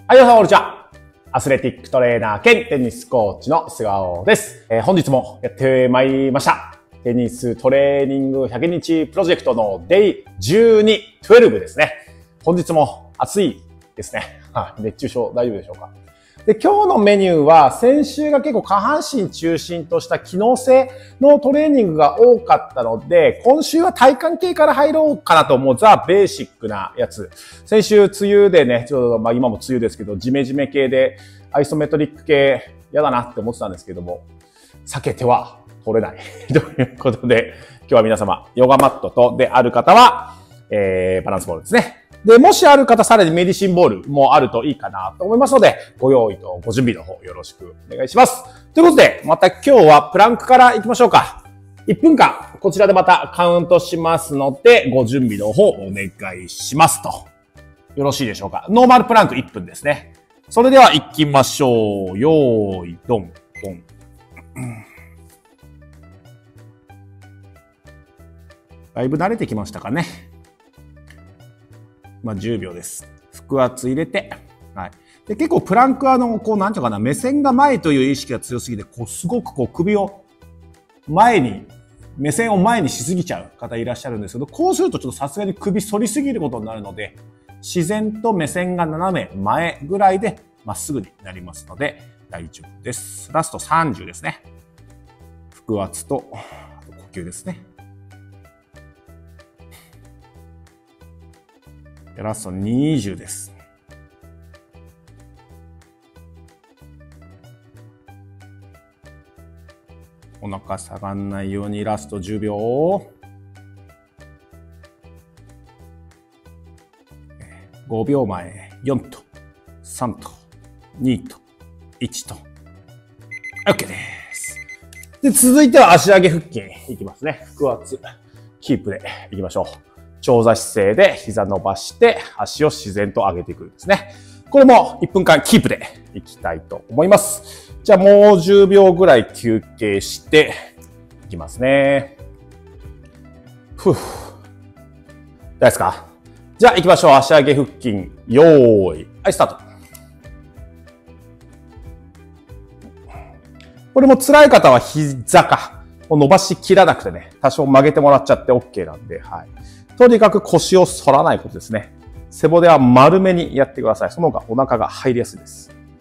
はい、皆さん、こんにちは。アスレティックトレーナー兼テニスコーチの菅尾です。本日もやってまいりました。テニストレーニング100日プロジェクトのデイ12、12ですね。本日も暑いですね。熱中症大丈夫でしょうか。で、今日のメニューは先週が結構下半身中心とした機能性のトレーニングが多かったので、今週は体幹系から入ろうかなと思うザ・ベーシックなやつ。先週梅雨でね、ちょうど今も梅雨ですけど、ジメジメ系でアイソメトリック系嫌だなって思ってたんですけども、避けては取れないということで、今日は皆様、ヨガマットとである方は、バランスボールですね。で、もしある方、さらにメディシンボールもあるといいかなと思いますので、ご用意とご準備の方よろしくお願いします。ということで、また今日はプランクから行きましょうか。1分間、こちらでまたカウントしますので、ご準備の方お願いしますと。よろしいでしょうか。ノーマルプランク1分ですね。それでは行きましょう。よーい、ドン、ドン。だいぶ慣れてきましたかね。10秒です。腹圧入れて。はい。で、結構プランクはなんていうのかな、目線が前という意識が強すぎて、すごく首を目線を前にしすぎちゃう方いらっしゃるんですけど、こうするとちょっとさすがに首反りすぎることになるので、自然と目線が斜め前ぐらいでまっすぐになりますので大丈夫です。ラスト30ですね。腹圧と呼吸ですね。ラスト20です。お腹下がんないようにラスト10秒。5秒前、4と、3と、2と、1と。OK です。で、続いては足上げ腹筋いきますね。腹圧、キープでいきましょう。長座姿勢で膝伸ばして足を自然と上げていくんですね。これも1分間キープでいきたいと思います。じゃあもう10秒ぐらい休憩していきますね。大丈夫ですか？じゃあ行きましょう。足上げ腹筋。よーい。はい、スタート。これも辛い方は膝を伸ばしきらなくてね、多少曲げてもらっちゃって OK なんで、はい。とにかく腰を反らないことですね。背骨は丸めにやってください。その方がお腹が入りやすいです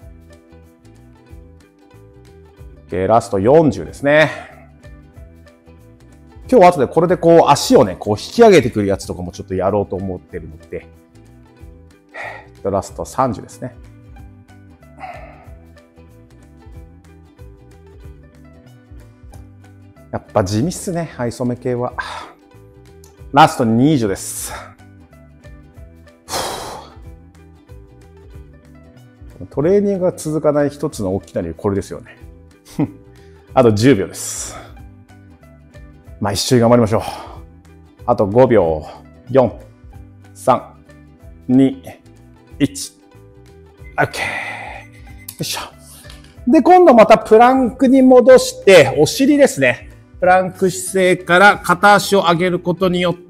。OK、ラスト40ですね。今日は後でこれで足をね、引き上げてくるやつとかもちょっとやろうと思ってるので、ラスト30ですね。やっぱ地味っすね、アイソメ系は。ラスト20です。トレーニングが続かない一つの大きな理由、これですよね。あと10秒です。一緒に頑張りましょう。あと5秒。4、3、2、1。OK。よいしょ。で、今度またプランクに戻して、お尻ですね。プランク姿勢から片足を上げることによって、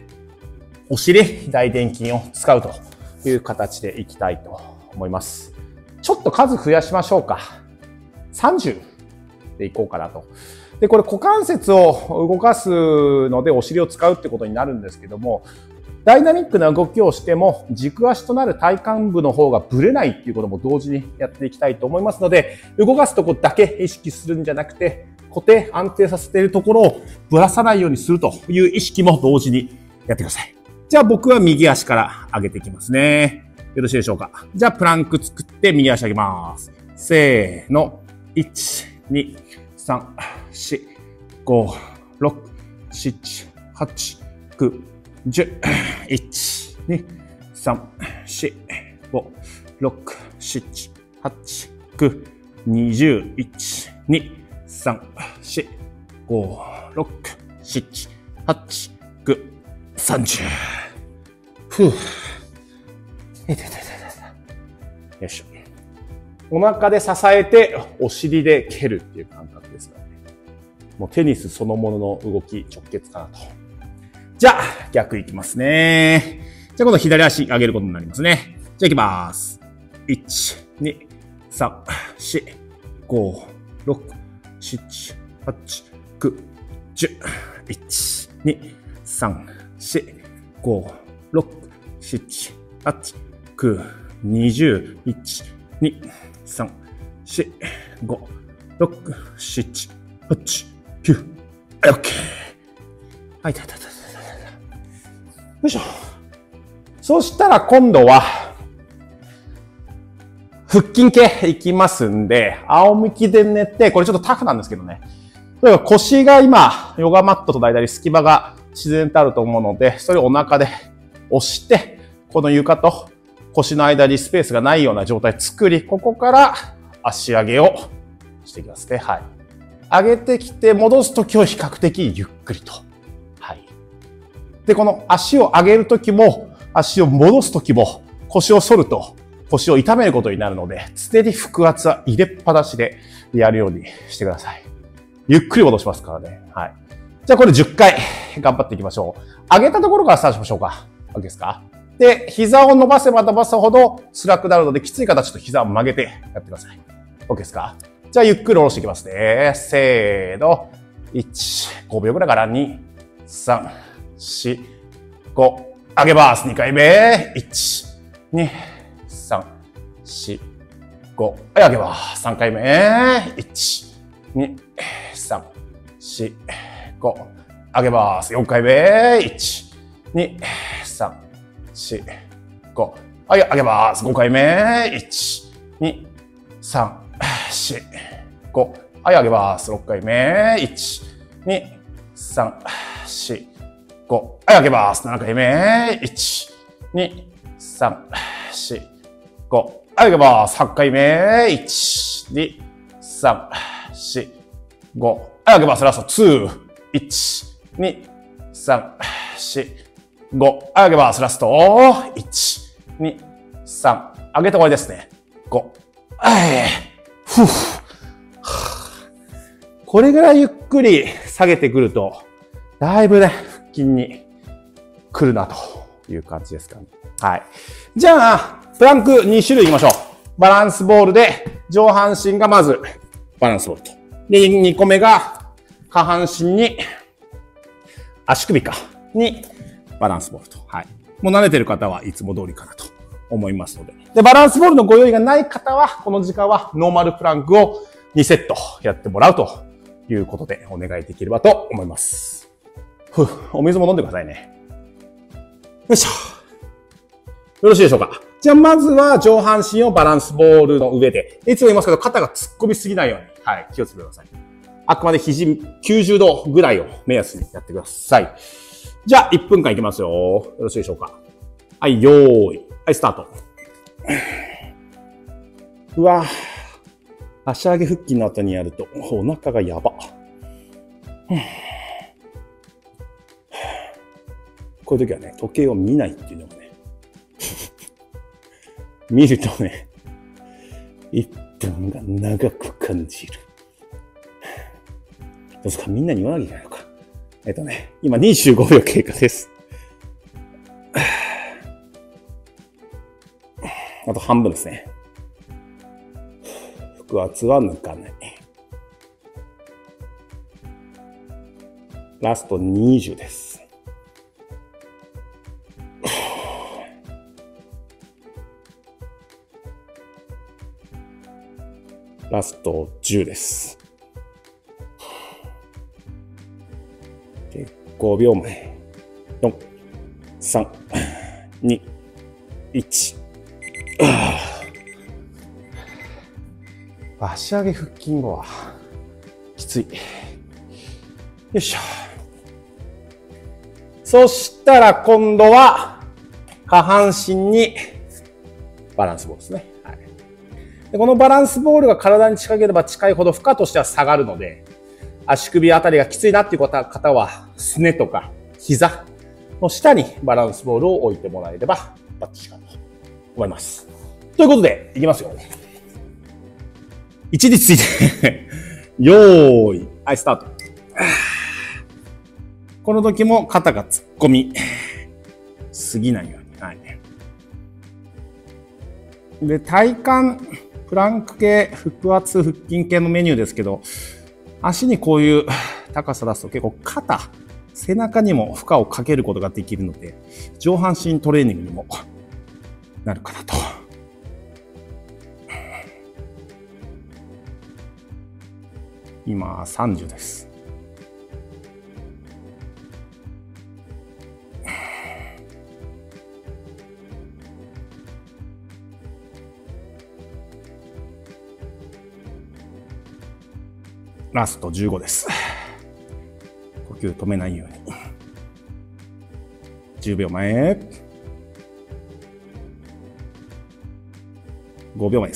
お尻、大臀筋を使うという形でいきたいと思います。ちょっと数増やしましょうか。30でいこうかなと。で、これ股関節を動かすのでお尻を使うってことになるんですけども、ダイナミックな動きをしても軸足となる体幹部の方がブレないっていうことも同時にやっていきたいと思いますので、動かすとこだけ意識するんじゃなくて、固定、安定させているところをぶらさないようにするという意識も同時にやってください。じゃあ僕は右足から上げていきますね。よろしいでしょうか。じゃあプランク作って右足上げます。せーの。1、2、3、4、5、6、7、8、9、10、1、2、3、4、5、6、7、8、9、20、1、2、3、4、5、6、7、8、9、30。よいしょ。お腹で支えてお尻で蹴るっていう感覚ですからね。もうテニスそのものの動き直結かなと。じゃあ逆いきますね。じゃあ今度左足上げることになりますね。じゃあいきます。 1、2、3、4、5、6、7、8、9、10、1、2、3、4、5、6、7、8、9、20、1、2、3、4、5、6、7、8、9、はい、OK。はい、よいしょ。そしたら今度は、腹筋系いきますんで、仰向きで寝て、これちょっとタフなんですけどね。例えば腰が今、ヨガマットとの間に隙間が自然とあると思うので、それをお腹で押して、この床と腰の間にスペースがないような状態作り、ここから足上げをしていきますね。はい。上げてきて戻すときは比較的ゆっくりと。はい。で、この足を上げるときも、足を戻すときも、腰を反ると、腰を痛めることになるので、常に腹圧は入れっぱなしでやるようにしてください。ゆっくり戻しますからね。はい。じゃあこれ10回頑張っていきましょう。上げたところからスタートしましょうか。OK ですか？で、膝を伸ばせば伸ばすほど辛くなるので、きつい形と膝を曲げてやってください。OK ですか？じゃあゆっくり下ろしていきますね。せーの。1、5秒ぐらいから。2、3、4、5。上げます。2回目。1、2、3、4、5。はい、上げます。3回目。1、2、3、4、5。上げます。4回目。1、2、3、4、5。はい、上げます。5回目。1、2、3、4、5。はい、上げます。6回目。1、2、3、4、5。はい、上げます。7回目。1、2、3、4、5。はい、上げます。8回目。1、2、3、4、5。はい、上げます。ラスト2。1、2、3、4、5。はい、上げます。ラスト1、2、3。上げて終わりですね。5。はい。ふぅ。これぐらいゆっくり下げてくると、だいぶね、腹筋に来るなという感じですかね。はい。じゃあ、プランク2種類いきましょう。バランスボールで、上半身がまずバランスボールと。で、2個目が下半身に、足首にバランスボールと。はい。もう慣れてる方はいつも通りかなと思いますので。で、バランスボールのご用意がない方は、この時間はノーマルプランクを2セットやってもらうということでお願いできればと思います。お水も飲んでくださいね。よいしょ。よろしいでしょうか。じゃあまずは上半身をバランスボールの上で、いつも言いますけど肩が突っ込みすぎないように、はい、気をつけてください。あくまで肘90度ぐらいを目安にやってください。じゃあ1分間いきますよ。よろしいでしょうか。はい、よーい。はい、スタート。うわぁ。足上げ腹筋の後にやるとお腹がやば。こういう時はね、時計を見ないっていうのもね、見るとね、1分が長く感じる。どうですか？みんなに言わなきゃいけないのか。今25秒経過です。あと半分ですね。腹圧は抜かない。ラスト20です。ラスト10です。で、5秒前。4、3、2、1。足上げ腹筋後はきつい。よいしょ。そしたら今度は下半身にバランスボールですね。はい、でこのバランスボールが体に近ければ近いほど負荷としては下がるので、足首あたりがきついなっていう方は、すねとか膝の下にバランスボールを置いてもらえればバッチリかと思います。ということで、いきますよ。位置についてよーい。はい、スタート。この時も肩が突っ込みすぎないように。はい。 で、体幹、プランク系、腹圧、腹筋系のメニューですけど、足にこういう高さ出すと結構肩、背中にも負荷をかけることができるので、上半身トレーニングにもなるかなと。今30です。ラスト15です。呼吸止めないように。10秒前。5秒前です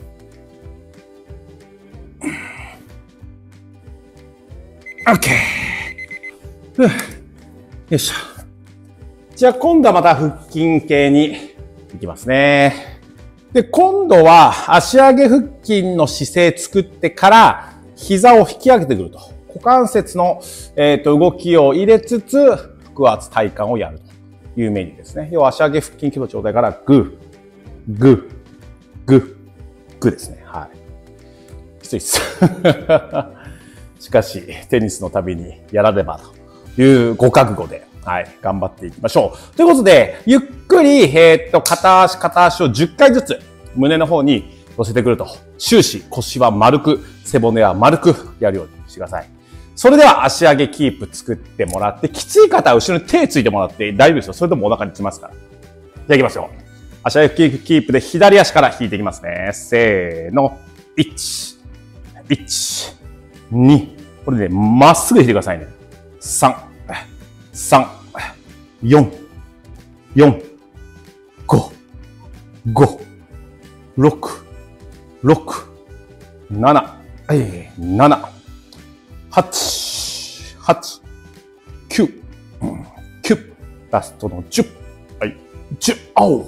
。OK。よいしょ。じゃあ今度はまた腹筋系に行きますね。で、今度は足上げ腹筋の姿勢作ってから膝を引き上げてくると。股関節の、動きを入れつつ腹圧体幹をやるというメニューですね。要は足上げ腹筋の状態からグー、グー、グー、グーですね。はい。きついです。しかし、テニスのたびにやらねばというご覚悟で、はい、頑張っていきましょう。ということで、ゆっくり、片足を10回ずつ胸の方に寄せてくると。終始腰は丸く、背骨は丸くやるようにしてください。それでは足上げキープ作ってもらって、きつい方は後ろに手ついてもらって大丈夫ですよ。それともお腹にきますから。じゃあ行きますよ。足上げキープで左足から引いていきますね。せーの。1、1、2。これで、ね、まっすぐ引いてくださいね。3、3、4、4、5、5、6、6、7、7、8、8、9、9、ラストの10、はい、10、お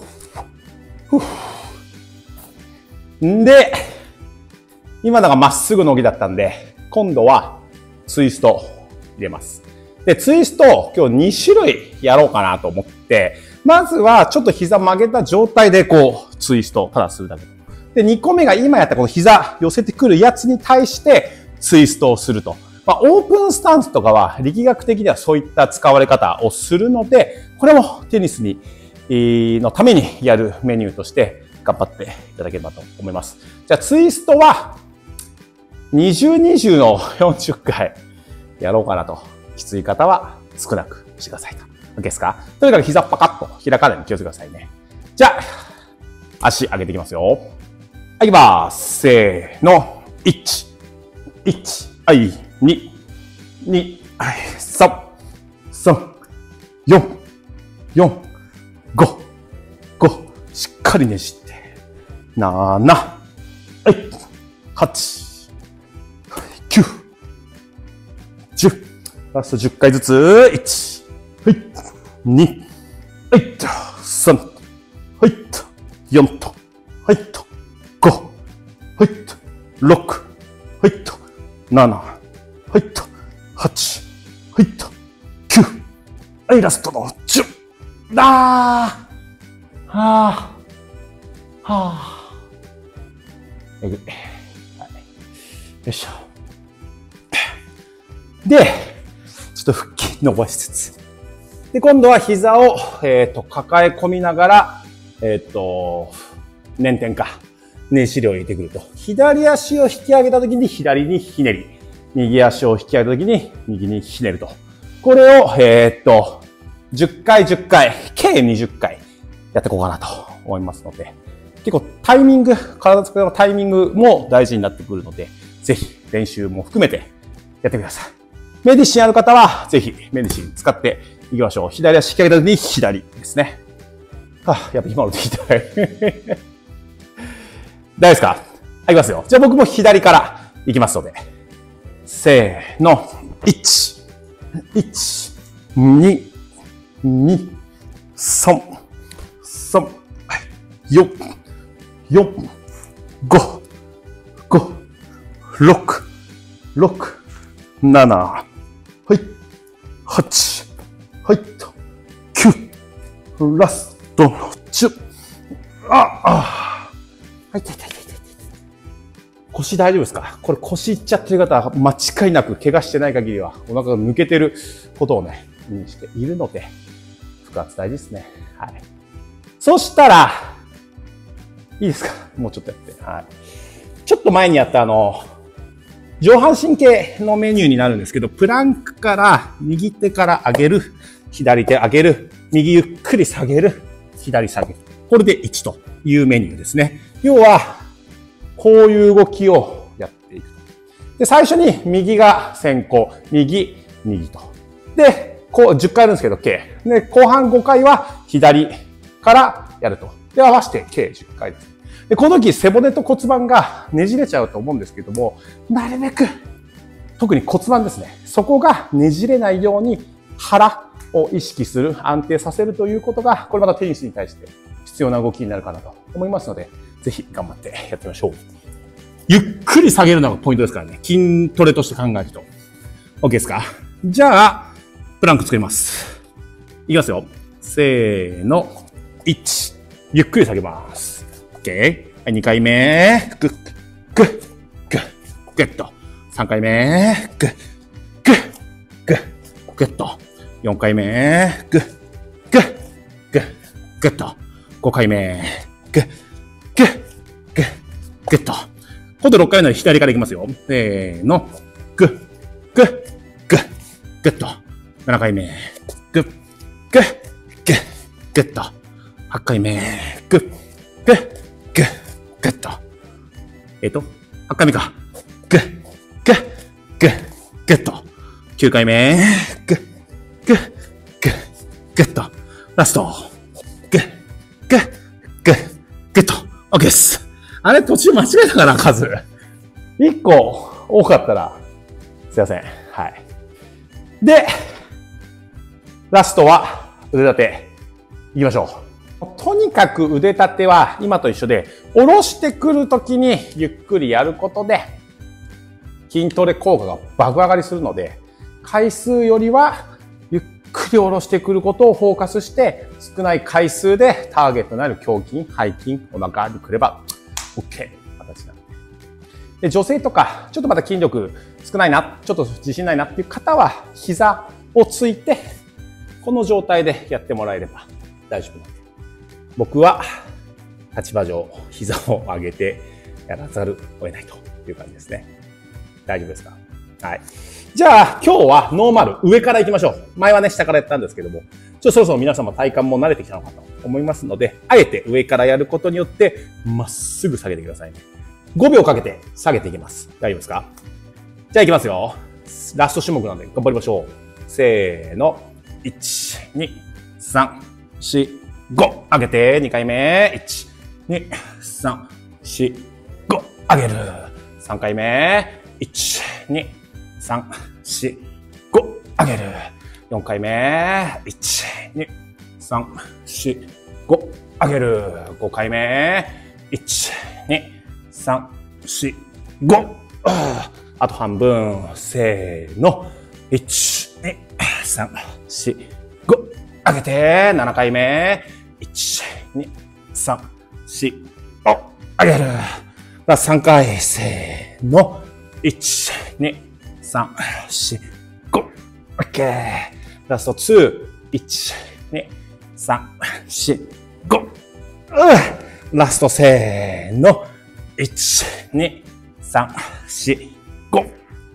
う。で、今のがまっすぐの動きだったんで、今度はツイスト入れます。で、ツイスト今日2種類やろうかなと思って、まずはちょっと膝曲げた状態でこうツイストをただするだけ。で、2個目が今やったこの膝寄せてくるやつに対してツイストをすると。まあ、オープンスタンスとかは力学的にはそういった使われ方をするので、これもテニスのためにやるメニューとして頑張っていただければと思います。じゃあツイストは20、20の40回やろうかなと。きつい方は少なくしてくださいと。OK ですか？とにかく膝パカッと開かないように気をつけてくださいね。じゃあ、足上げていきますよ。いきます。せーの。1、1、はい、2、2、はい、3、3、4、4、5、5、しっかりねじって、7、はい、8、9、10、ラスト10回ずつ、1、はい、2、はい、3、はい、4と、はい、5、はい、6、はい、7、はい、8、はい、9、はい、ラストの10。はぁ、えぐい。はい。よいしょ。で、ちょっと腹筋伸ばしつつ。で、今度は膝を、抱え込みながら、捻転か。ねじりを入れてくると。左足を引き上げたときに左にひねり。右足を引き上げたときに右にひねると。これを、10回、10回、計20回やっていこうかなと思いますので、結構タイミング、体使うタイミングも大事になってくるので、ぜひ練習も含めてやってください。メディシンある方は、ぜひメディシン使っていきましょう。左足引き上げたときに左ですね。やっぱ今ので痛い。大丈夫ですか？はい、いきますよ。じゃあ僕も左からいきますので。せーの。1、1、2、2、3、3、4、4、5、5、6、6、7、はい、8、はい、9、ラストの10、 はい、痛い痛い痛い痛い。腰大丈夫ですか？これ腰いっちゃってる方は間違いなく怪我してない限りはお腹が抜けてることをね、意味しているので、腹圧大事ですね。はい。そしたら、いいですか？もうちょっとやって。はい。ちょっと前にやった上半身系のメニューになるんですけど、プランクから右手から上げる、左手上げる、右ゆっくり下げる、左下げる。これで1というメニューですね。要は、こういう動きをやっていく。で、最初に右が先行、右、右と。で、こう10回あるんですけど、計。で、後半5回は左からやると。で、合わせて計10回です。で、この時背骨と骨盤がねじれちゃうと思うんですけども、なるべく、特に骨盤ですね。そこがねじれないように腹を意識する、安定させるということが、これまたテニスに対して必要な動きになるかなと思いますので、ぜひ頑張ってやってみましょう。ゆっくり下げるのがポイントですからね。筋トレとして考えると。OK ですか？じゃあ、プランク作ります。いきますよ。せーの。1。ゆっくり下げます。OK。はい、2回目。グッ、グッ、グッ、グッと。3回目。グッ、グッ、グッ、グッと。4回目。グッ、グッ、グッ、グッと。5回目。グッ、グッ、グッ、グッと。今度6回の左からいきますよ。せーの。グッ、グッ、グッ、グッと。7回目。グッ、グッ、グッ、グッと。8回目。グッ、グッ、グッ、グッと。8回目か。グッ、グッ、グッ、グッと。9回目。グッ、グッ、グッ、グッと。ラスト。グッ、グッ、グッ、グッと。OK です。あれ途中間違えたかな数。1個多かったら、すいません。はい。で、ラストは腕立て。いきましょう。とにかく腕立ては今と一緒で、下ろしてくるときにゆっくりやることで、筋トレ効果が爆上がりするので、回数よりはゆっくり下ろしてくることをフォーカスして、少ない回数でターゲットになる胸筋、背筋、お腹にくれば、OK 形なので。女性とか、ちょっとまだ筋力少ないな、ちょっと自信ないなっていう方は、膝をついて、この状態でやってもらえれば大丈夫なので。僕は、立場上、膝を上げてやらざるを得ないという感じですね。大丈夫ですか？はい。じゃあ、今日はノーマル、上から行きましょう。前はね、下からやったんですけども、そろそろ皆様体幹も慣れてきたのかと思いますので、あえて上からやることによって、まっすぐ下げてくださいね。5秒かけて下げていきます。大丈夫ですか？じゃあ行きますよ。ラスト種目なんで頑張りましょう。せーの。1、2、3、4、5。上げて、2回目。1、2、3、4、5。上げる。3回目。1、2、3、4、5。上げる。4回目。1、2、3、4、5。上げる。5回目。1、2、3、4、5。あと半分。せーの。1、2、3、4、5。上げて。7回目。1、2、3、4、5。上げる。ラスト3回。せーの。1、2、3、4、5。OK。ラスト2。1、2、3、4、5。ラストせーの。1、2、3、4、5。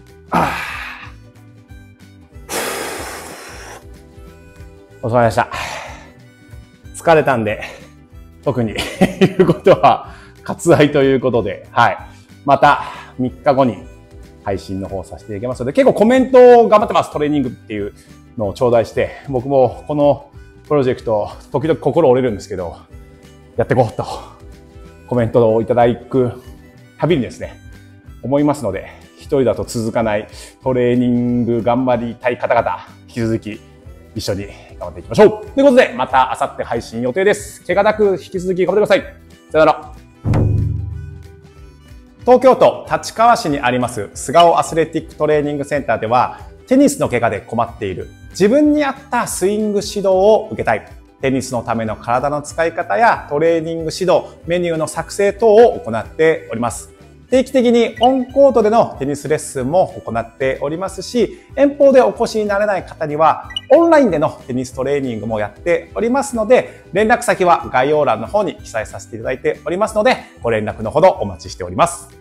お疲れ様でした。疲れたんで、特に言うことは割愛ということで、はい。また3日後に配信の方させていただきますので、結構コメントを頑張ってます。トレーニングっていうのを頂戴して、僕もこのプロジェクト、時々心折れるんですけど、やっていこうと、コメントをいただくたびにですね、思いますので、一人だと続かないトレーニング頑張りたい方々、引き続き一緒に頑張っていきましょう。ということで、また明後日配信予定です。怪我なく引き続き頑張ってください。さよなら。東京都立川市にあります菅生アスレティックトレーニングセンターでは、テニスの怪我で困っている、自分に合ったスイング指導を受けたい、 テニスのための体の使い方やトレーニング指導、メニューの作成等を行っております。定期的にオンコートでのテニスレッスンも行っておりますし、遠方でお越しになれない方には、オンラインでのテニストレーニングもやっておりますので、連絡先は概要欄の方に記載させていただいておりますので、ご連絡のほどお待ちしております。